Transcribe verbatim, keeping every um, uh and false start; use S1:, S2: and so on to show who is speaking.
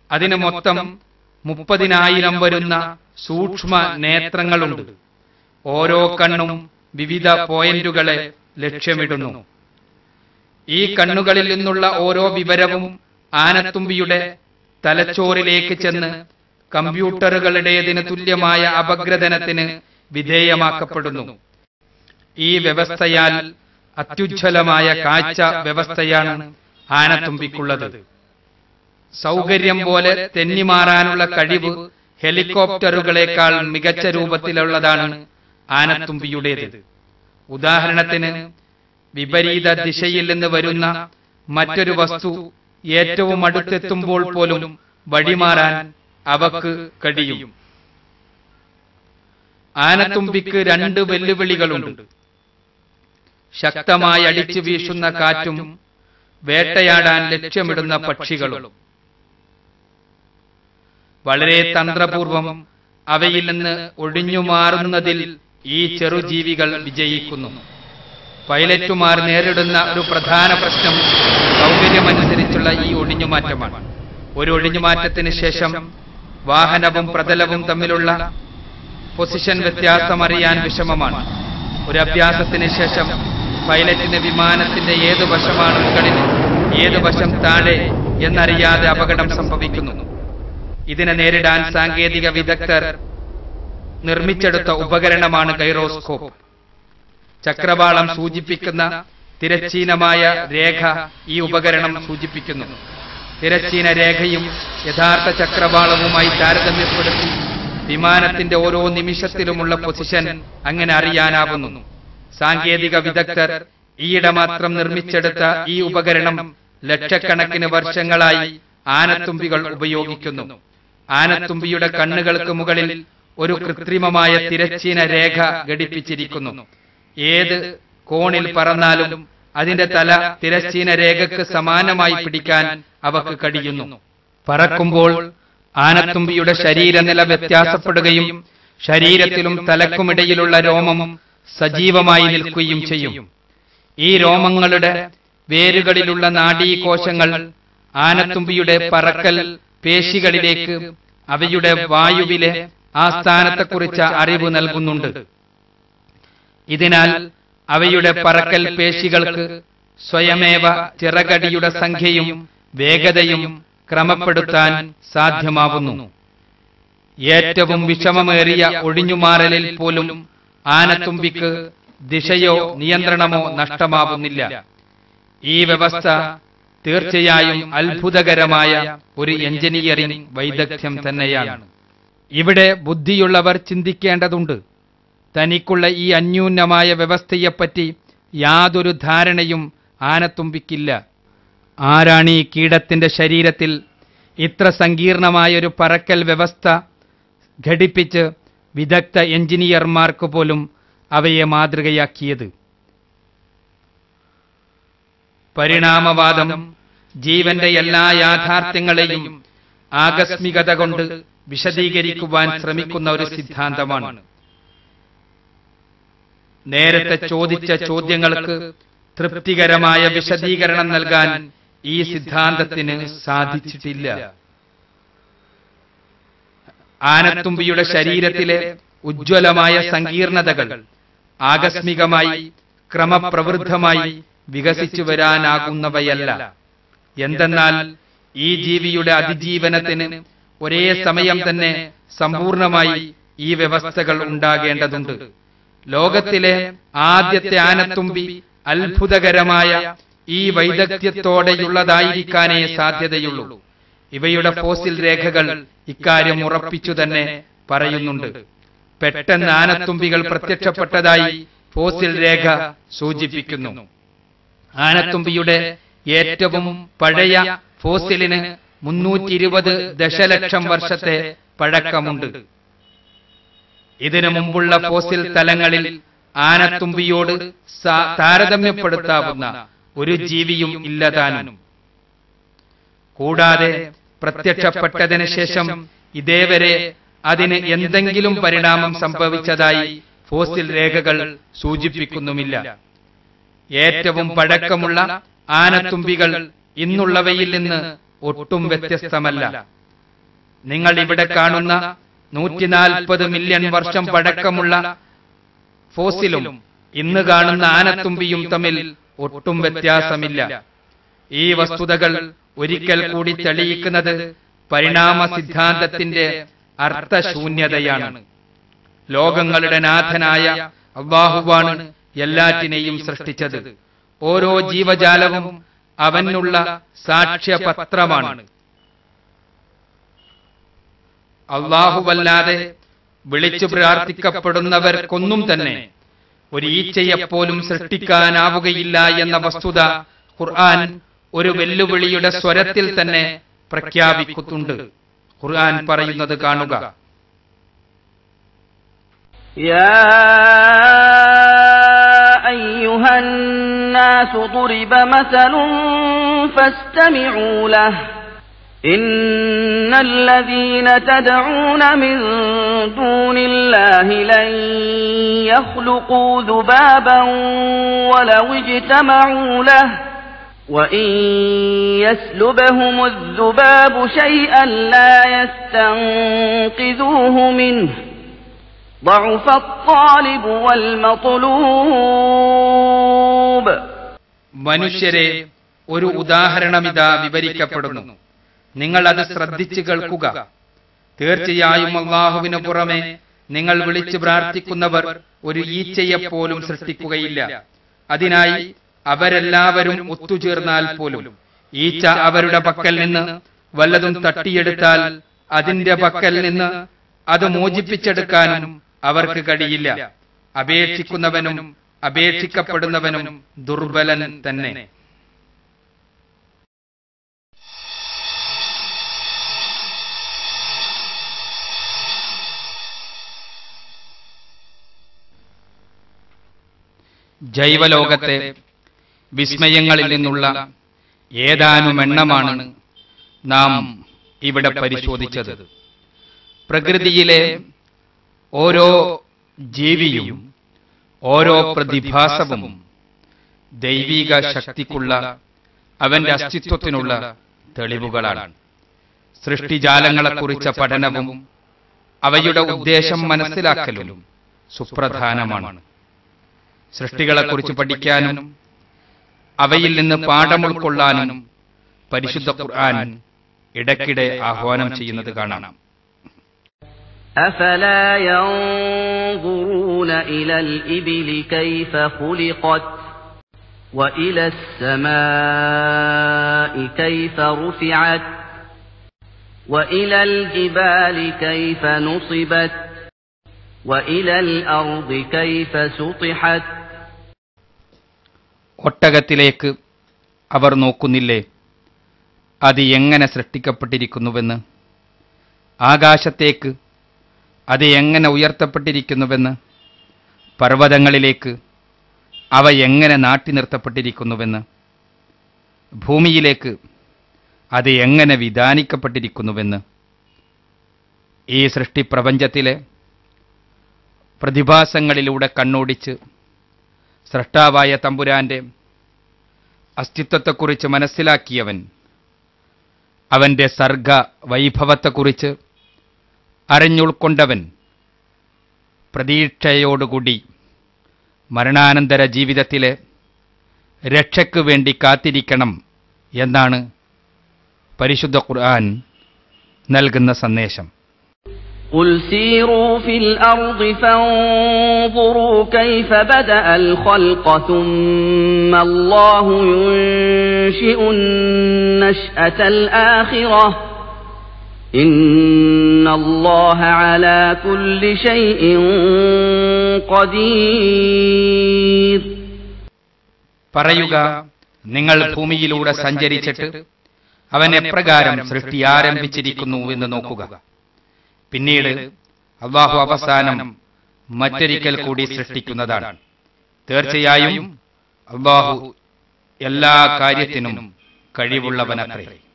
S1: അതിന് മൊത്തം മുപ്പതിനായിരം വരുന്ന സൂക്ഷ്മ നേത്രങ്ങളുണ്ട്. ഓരോ കണ്ണും വിവിധ പോയിന്റുകളെ ലക്ഷ്യമിടുന്നു. ഈ കണ്ണുകളിൽ നിന്നുള്ള ഓരോ വിവരവും ആനത്തുമ്പിയുടെ തലച്ചോറിലേക്ക് ചെന്ന് കമ്പ്യൂട്ടറുകളുടേതിന് തുല്യമായ അപഗ്രഥനത്തിന് വിധേയമാക്കപ്പെടുന്നു. ഈ വ്യവസ്ഥയാൽ അത്യുജ്വലമായ കാഴ്ച വ്യവസ്ഥയാണ് ആനത്തുമ്പിക്കുള്ളത്. സൗകര്യം പോലെ തെന്നിമാറാനുള്ള കഴിവ് ഹെലികോപ്റ്ററുകളെക്കാൾ മികച്ച രൂപത്തിലുള്ളതാണ് ആനത്തുമ്പിയുടേത്. ഉദാഹരണത്തിന്, വിപരീത ദിശയിൽ നിന്ന് വരുന്ന മറ്റൊരു വസ്തു ഏറ്റവും അടുത്തെത്തുമ്പോൾ പോലും വഴിമാറാൻ അവക്ക് കഴിയും. ആനത്തുമ്പിക്ക് രണ്ട് വെല്ലുവിളികളുണ്ട്. ശക്തമായി അടിച്ചു വീശുന്ന കാറ്റും വേട്ടയാടാൻ ലക്ഷ്യമിടുന്ന പക്ഷികളും. വളരെ തന്ത്രപൂർവം അവയിൽ നിന്ന് ഒഴിഞ്ഞുമാറുന്നതിൽ ഈ ചെറുജീവികൾ വിജയിക്കുന്നു. പൈലറ്റുമാർ നേരിടുന്ന ഒരു പ്രധാന പ്രശ്നം സൗകര്യമനുസരിച്ചുള്ള ഈ ഒഴിഞ്ഞുമാറ്റമാണ്. ഒരു ഒഴിഞ്ഞുമാറ്റത്തിന് ശേഷം വാഹനവും പ്രതലവും തമ്മിലുള്ള പൊസിഷൻ വ്യത്യാസം അറിയാൻ വിഷമമാണ്. ഒരു അഭ്യാസത്തിന് ശേഷം പൈലറ്റിന് വിമാനത്തിന്റെ ഏതു വശമാണ് മുകളിൽ, ഏതു വശം താഴെ എന്നറിയാതെ അപകടം സംഭവിക്കുന്നു. ഇതിനെ നേരിടാൻ സാങ്കേതിക വിദഗ്ധർ നിർമ്മിച്ചെടുത്ത ഉപകരണമാണ് ഗൈറോസ്കോപ്പ്. ചക്രവാളം സൂചിപ്പിക്കുന്ന തിരശ്ചീനമായ രേഖ ഈ ഉപകരണം സൂചിപ്പിക്കുന്നു. തിരശ്ചീന രേഖയും യഥാർത്ഥ ചക്രവാളവുമായി താരതമ്യപ്പെടുത്തി വിമാനത്തിന്റെ ഓരോ നിമിഷത്തിലുമുള്ള പൊസിഷൻ അങ്ങനെ അറിയാനാവുന്നു. സാങ്കേതിക വിദഗ്ധർ ഈയിടെ മാത്രം നിർമ്മിച്ചെടുത്ത ഈ ഉപകരണം ലക്ഷക്കണക്കിന് വർഷങ്ങളായി ആനത്തുമ്പികൾ ഉപയോഗിക്കുന്നു. ആനത്തുമ്പിയുടെ കണ്ണുകൾക്ക് മുകളിൽ ഒരു കൃത്രിമമായ തിരശ്ചീന രേഖ ഘടിപ്പിച്ചിരിക്കുന്നു. ഏത് കോണിൽ പറന്നാലും അതിന്റെ തല തിരശ്ചീന രേഖക്ക് സമാനമായി പിടിക്കാൻ അവക്ക് കഴിയുന്നു. പറക്കുമ്പോൾ ആനത്തുമ്പിയുടെ ശരീരനില വ്യത്യാസപ്പെടുകയും ശരീരത്തിലും തലക്കുമിടയിലുള്ള രോമം സജീവമായി നിൽക്കുകയും ചെയ്യും. ഈ രോമങ്ങളുടെ വേരുകളിലുള്ള നാഡീകോശങ്ങൾ ആനത്തുമ്പിയുടെ പറക്കൽ പേശികളിലേക്ക് അവയുടെ വായുവിലെ ആസ്ഥാനത്തെക്കുറിച്ച് അറിവ് നൽകുന്നുണ്ട്. ഇതിനാൽ അവയുടെ പറക്കൽ പേശികൾക്ക് സ്വയമേവ ചിറകടിയുടെ സംഖ്യയും വേഗതയും ക്രമപ്പെടുത്താൻ സാധ്യമാവുന്നു. ഏറ്റവും വിഷമമേറിയ ഒഴിഞ്ഞുമാറലിൽ പോലും ആനത്തുമ്പിക്ക് ദിശയോ നിയന്ത്രണമോ നഷ്ടമാവുന്നില്ല. ഈ വ്യവസ്ഥ തീർച്ചയായും അത്ഭുതകരമായ ഒരു എഞ്ചിനീയറിംഗ് വൈദഗ്ധ്യം തന്നെയാണ്. ഇവിടെ ബുദ്ധിയുള്ളവർ ചിന്തിക്കേണ്ടതുണ്ട്. തനിക്കുള്ള ഈ അന്യൂനമായ വ്യവസ്ഥയെപ്പറ്റി യാതൊരു ധാരണയും ആനത്തുമ്പിക്കില്ല. ആരാണ് ഈ കീടത്തിന്റെ ശരീരത്തിൽ ഇത്ര സങ്കീർണമായൊരു പറക്കൽ വ്യവസ്ഥ ഘടിപ്പിച്ച് വിദഗ്ധ എഞ്ചിനീയർമാർക്ക് പോലും അവയെ മാതൃകയാക്കിയത്? പരിണാമവാദം ജീവന്റെ എല്ലാ യാഥാർത്ഥ്യങ്ങളെയും ആകസ്മികത കൊണ്ട് വിശദീകരിക്കുവാൻ ശ്രമിക്കുന്ന ഒരു സിദ്ധാന്തമാണ്. നേരത്തെ ചോദിച്ച ചോദ്യങ്ങൾക്ക് തൃപ്തികരമായ വിശദീകരണം നൽകാൻ ഈ സിദ്ധാന്തത്തിന് സാധിച്ചിട്ടില്ല. ആനത്തുമ്പിയുടെ ശരീരത്തിലെ ഉജ്ജ്വലമായ സങ്കീർണതകൾ ആകസ്മികമായി ക്രമപ്രവൃദ്ധമായി വികസിച്ചു വരാനാകുന്നവയല്ല. എന്തെന്നാൽ ഈ ജീവിയുടെ അതിജീവനത്തിന് ഒരേ സമയം തന്നെ സമ്പൂർണമായി ഈ വ്യവസ്ഥകൾ ഉണ്ടാകേണ്ടതുണ്ട്. ലോകത്തിലെ ആദ്യത്തെ ആനത്തുമ്പി അത്ഭുതകരമായ ഈ വൈദഗ്ധ്യത്തോടെയുള്ളതായിരിക്കാനേ സാധ്യതയുള്ളൂ. ഇവയുടെ ഫോസിൽ രേഖകൾ ഇക്കാര്യം ഉറപ്പിച്ചു തന്നെ പറയുന്നുണ്ട്. പെട്ടെന്ന് ആനത്തുമ്പികൾ പ്രത്യക്ഷപ്പെട്ടതായി ഫോസിൽ രേഖ സൂചിപ്പിക്കുന്നു. ആനത്തുമ്പിയുടെ ഏറ്റവും പഴയ ഫോസിലിന് മുന്നൂറ്റി ഇരുപത് ദശലക്ഷം വർഷത്തെ പഴക്കമുണ്ട്. ഇതിനു മുമ്പുള്ള ഫോസിൽ തലങ്ങളിൽ ആനത്തുമ്പിയോട് താരതമ്യപ്പെടുത്താവുന്ന ഒരു ജീവിയും ഇല്ലതാനും. കൂടാതെ പ്രത്യക്ഷപ്പെട്ടതിന് ശേഷം ഇതേവരെ അതിന് എന്തെങ്കിലും പരിണാമം സംഭവിച്ചതായി ഫോസിൽ രേഖകൾ സൂചിപ്പിക്കുന്നുമില്ല. ഏറ്റവും പഴക്കമുള്ള ആനത്തുമ്പികൾ ഇന്നുള്ളവയിൽ നിന്ന് ഒട്ടും വ്യത്യസ്തമല്ല. നിങ്ങൾ ഇവിടെ കാണുന്ന നൂറ്റി നാൽപ്പത് മില്യൺ വർഷം പഴക്കമുള്ള ഫോസിലും ഇന്ന് കാണുന്ന ആനത്തുമ്പിയും തമ്മിൽ ഒട്ടും വ്യത്യാസമില്ല. ഈ വസ്തുതകൾ ഒരിക്കൽ കൂടി തെളിയിക്കുന്നത് പരിണാമ സിദ്ധാന്തത്തിന്റെ അർത്ഥശൂന്യതയാണ്. ലോകങ്ങളുടെ നാഥനായ അല്ലാഹുവാണ് എല്ലാറ്റിനെയും സൃഷ്ടിച്ചത്. ഓരോ ജീവജാലവും അവനുള്ള സാക്ഷ്യപത്രമാണ്. അല്ലാഹുവല്ലാതെ വിളിച്ചു പ്രാർത്ഥിക്കപ്പെടുന്നവർക്കൊന്നും തന്നെ ഒരു ഈച്ചയെപ്പോലും സൃഷ്ടിക്കാനാവുകയില്ല എന്ന വസ്തുത ഖുർആൻ ഒരു വെല്ലുവിളിയുടെ സ്വരത്തിൽ തന്നെ പ്രഖ്യാപിക്കുന്നുണ്ട്. ഖുർആൻ പറയുന്നത് കാണുക:
S2: യാ അയ്യുഹൻ നാസു ദുരിബ മസലുൻ ഫസ്തമിഊ ലഹു ഇന്നൽ ലദീന തദ്ഊന മിൻ ദൂനില്ലാഹി ലൻ യഖ്ലുഖൂ ദുബാബൻ വലൗ ഇജ്തമഊ ലഹു وإن يسلبهم الذباب شيئا لا يستنقذوه منه ضعف الطالب والمطلوب.
S1: മനുഷ്യരെ, ഒരു ഉദാഹരണമിതാ വിവരിക്കപ്പെടുന്നു. നിങ്ങൾ അത് ശ്രദ്ധിച്ചു കേൾക്കുക. തീർച്ചയായും അല്ലാഹുവിനു പുറമെ നിങ്ങൾ വിളിച്ചു പ്രാർത്ഥിക്കുന്നവർ ഒരു ഈച്ചയെപ്പോലും സൃഷ്ടിക്കുകയില്ല. അതിനായി അവരെല്ലാവരും ഒത്തുചേർന്നാൽ പോലും ഈച്ച അവരുടെ പക്കൽ നിന്ന് വല്ലതും തട്ടിയെടുത്താൽ അതിന്റെ പക്കൽ നിന്ന് അത് മോചിപ്പിച്ചെടുക്കാനും അവർക്ക് കഴിയില്ല. അപേക്ഷിക്കുന്നവനും അപേക്ഷിക്കപ്പെടുന്നവനും ദുർബലൻ തന്നെ. ജൈവലോകത്തെ വിസ്മയങ്ങളിൽ നിന്നുള്ള ഏതാനും എണ്ണമാണ് നാം ഇവിടെ പരിശോധിച്ചത്. പ്രകൃതിയിലെ ഓരോ ജീവിയും ഓരോ പ്രതിഭാസവും ദൈവിക ശക്തിക്കുള്ള അവന്റെ അസ്തിത്വത്തിനുള്ള തെളിവുകളാണ്. സൃഷ്ടിജാലങ്ങളെക്കുറിച്ച പഠനവും അവയുടെ ഉദ്ദേശം മനസ്സിലാക്കലും സുപ്രധാനമാണ്. സൃഷ്ടികളെക്കുറിച്ച് പഠിക്കാനും അവയിൽ നിന്ന് പാഠം ഉൾക്കൊള്ളാനും പരിശുദ്ധ ഖുർആൻ ഇടയ്ക്കിടെ ആഹ്വാനം ചെയ്യുന്നത് കാണാം.
S2: أفلا ينظرون إلى الإبل كيف خلقت وإلى السماء كيف رفعت وإلى الجبال كيف نصبت وإلى الأرض كيف سطحت.
S1: ഒട്ടകത്തിലേക്ക് അവർ നോക്കുന്നില്ലേ, അത് എങ്ങനെ സൃഷ്ടിക്കപ്പെട്ടിരിക്കുന്നുവെന്ന്? ആകാശത്തേക്ക് അത് എങ്ങനെ ഉയർത്തപ്പെട്ടിരിക്കുന്നുവെന്ന്? പർവ്വതങ്ങളിലേക്ക് അവ എങ്ങനെ നാട്ടി നിർത്തപ്പെട്ടിരിക്കുന്നുവെന്ന്? ഭൂമിയിലേക്ക് അത് എങ്ങനെ വിധാനിക്കപ്പെട്ടിരിക്കുന്നുവെന്ന്? ഈ സൃഷ്ടിപ്രപഞ്ചത്തിലെ പ്രതിഭാസങ്ങളിലൂടെ കണ്ണോടിച്ച് സ്രഷ്ടാവായ തമ്പുരാന്റെ അസ്തിത്വത്തെക്കുറിച്ച് മനസ്സിലാക്കിയവൻ അവന്റെ സർഗ വൈഭവത്തെക്കുറിച്ച് അറിഞ്ഞുൾക്കൊണ്ടവൻ പ്രതീക്ഷയോടുകൂടി മരണാനന്തര ജീവിതത്തിലെ രക്ഷയ്ക്കു വേണ്ടി കാത്തിരിക്കണം എന്നാണ് പരിശുദ്ധ ഖുർആൻ നൽകുന്ന സന്ദേശം.
S2: قل سيروا في الأرض فانظروا كيف بدأ الخلق ثم الله ينشئ النشأة الآخرة إن الله على كل شيء قدير.
S1: പറയുക, നിങ്ങൾ ഭൂമിയിലൂടെ സഞ്ചരിച്ചിട്ട് അവൻ എപ്രകാരം സൃഷ്ടി ആരംഭിച്ചിരിക്കുന്നു എന്ന് നോക്കുക. പിന്നീട് അല്ലാഹു അവസാനം മറ്റൊരിക്കൽ കൂടി സൃഷ്ടിക്കുന്നതാണ്. തീർച്ചയായും അല്ലാഹു എല്ലാ കാര്യത്തിനും കഴിവുള്ളവനത്രേ.